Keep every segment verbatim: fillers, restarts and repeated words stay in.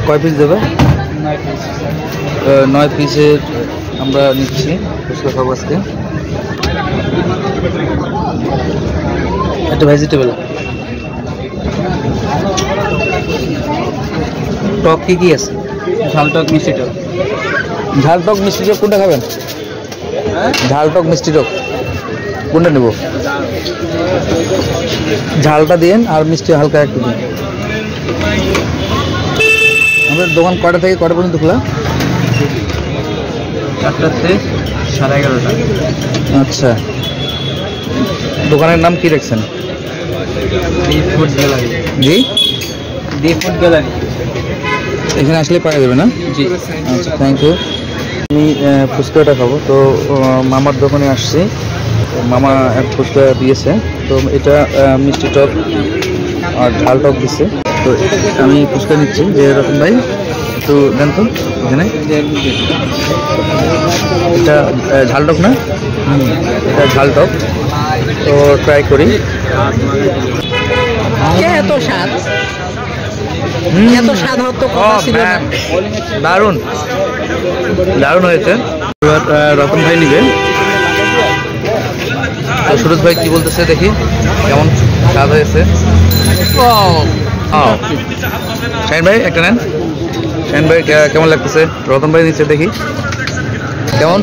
কয় পিস দেবে? নয় পিসের আমরা নিচ্ছি ফুচকা খাবো আজকে। একটা ভেজিটেবল। টক কি কি আছে? ঝাল টক মিষ্টি টক। ঝাল টক মিষ্টি টক কোনটা খাবেন? ঝাল টক মিষ্টি টক কোনটা নেব? ঝালটা দিন আর মিষ্টি হালকা একটু দিন। আমাদের দোকান কটা থেকে কটা পর্যন্ত খোলা? চারটা থেকে সাড়ে এগারোটা। আচ্ছা, দোকানের নাম কি রাখছেন? The food gallery. জি, দি ফুড গ্যালারি। এখানে আসলে পাওয়া যাবে না? জি। আচ্ছা, থ্যাংক ইউ। আমি ফুচকাটা খাবো, তো মামার দোকানে আসছি। মামা এক ফুচকা দিয়েছে, তো এটা মিষ্টি টক আর ঝাল টক দিচ্ছে। তো আমি ফুচকা নিচ্ছি। যে এরকম ভাই একটু দেন তো এখানে। এটা ঝাল টক না? এটা ঝাল টক, তো ট্রাই করি। এত স্বাদ, এত স্বাদ হতো দারুণ দারুণ হয়েছে। এবার রতন ভাই নিবে। সুরজ ভাই কি বলতেছে দেখি, কেমন স্বাদ হয়েছে। শাহিন ভাই একটা নেন। শাহিন ভাই কেমন লাগতেছে? রতন ভাই নিচ্ছে দেখি কেমন।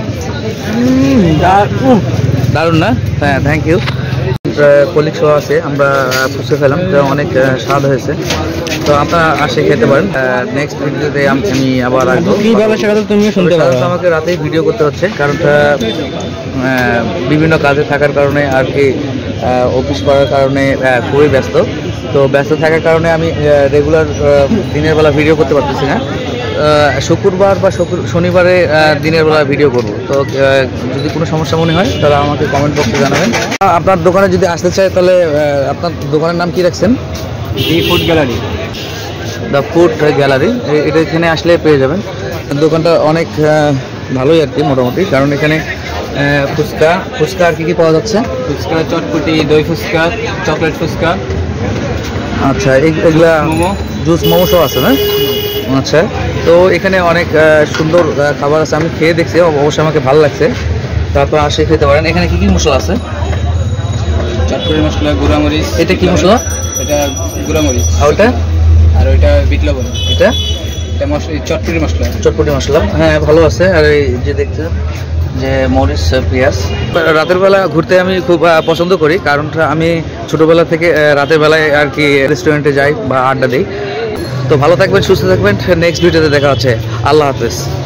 দারুণ না? হ্যাঁ, থ্যাংক ইউ। কলিগ সহ আছে, আমরা ফুচকা খেলাম, অনেক স্বাদ হয়েছে। তো আপনারা আসে খেতে পারেন। নেক্সট ভিডিওতে আমি আবার আসবো। কিভাবে সেটা তো তুমিও শুনতে পারো। আমাকে রাতেই ভিডিও করতে হচ্ছে, কারণ বিভিন্ন কাজে থাকার কারণে আর কি, অফিস করার কারণে খুবই ব্যস্ত। তো ব্যস্ত থাকার কারণে আমি রেগুলার দিনের বেলা ভিডিও করতে পারতেছি না। শুক্রবার বা শনিবারে দিনের বেলা ভিডিও করব। তো যদি কোনো সমস্যা মনে হয় তাহলে আমাকে কমেন্ট বক্সে জানাবেন। আপনার দোকানে যদি আসতে চাই তাহলে আপনার দোকানের নাম কি রাখছেন? The food gallery. The food gallery, এটা এখানে আসলে পেয়ে যাবেন। দোকানটা অনেক ভালোই আর কি মোটামুটি, কারণ এখানে ফুচকা ফুচকা আর কি কি পাওয়া যাচ্ছে? ফুচকা, চটপটি, দই ফুচকা, চকলেট ফুচকা। আচ্ছা, এগুলা মোমো, জুস, মোমো সব আছে না? আচ্ছা, তো এখানে অনেক সুন্দর খাবার আছে, আমি খেয়ে দেখছি, অবশ্যই আমাকে ভালো লাগছে। তারপর আসে খেতে পারেন। এখানে কি কি মশলা আছে? চটপটি মশলা, গুঁড়ামরিচ। এটা কি মশলা? এটা গুঁড়ামরিচ। আর ওটা? আর ওইটা বিট লবণ। এটা এটা মশলা, চটপটি মশলা। চটপটি মশলা, হ্যাঁ ভালো আছে। আর এই যে দেখছেন যে মরিচ, পেঁয়াজ। রাতের বেলা ঘুরতে আমি খুব পছন্দ করি, কারণটা আমি ছোটোবেলা থেকে রাতের বেলায় আর কি রেস্টুরেন্টে যাই বা আড্ডা দিই। তো ভালো থাকবেন, সুস্থ থাকবেন। নেক্সট ভিডিওতে দেখা হচ্ছে। আল্লাহ হাফেজ।